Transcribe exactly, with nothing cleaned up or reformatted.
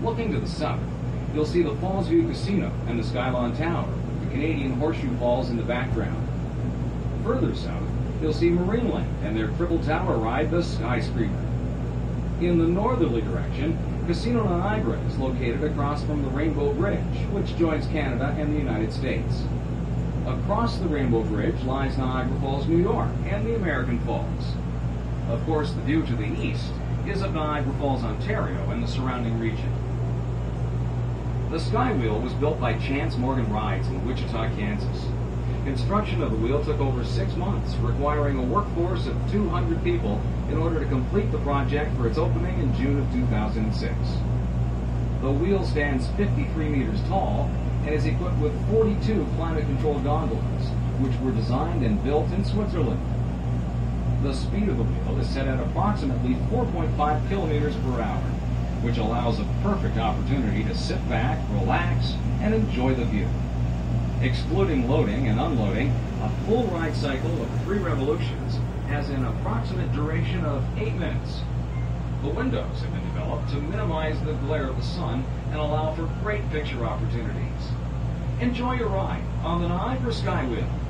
Looking to the south, you'll see the Falls View Casino and the Skywheel Tower, with the Canadian Horseshoe Falls in the background. Further south, you'll see Marineland and their triple tower ride, the Skyscreamer. In the northerly direction, Casino Niagara is located across from the Rainbow Bridge, which joins Canada and the United States. Across the Rainbow Bridge lies Niagara Falls, New York, and the American Falls. Of course, the view to the east is of Niagara Falls, Ontario, and the surrounding region. The Skywheel was built by Chance Morgan Rides in Wichita, Kansas. Construction of the wheel took over six months, requiring a workforce of two hundred people in order to complete the project for its opening in June of two thousand six. The wheel stands fifty-three meters tall and is equipped with forty-two climate-controlled gondolas, which were designed and built in Switzerland. The speed of the wheel is set at approximately four point five kilometers per hour, which allows a perfect opportunity to sit back, relax, and enjoy the view. Excluding loading and unloading, a full ride cycle of three revolutions has an approximate duration of eight minutes. The windows have been developed to minimize the glare of the sun and allow for great picture opportunities. Enjoy your ride on the Niagara Skywheel.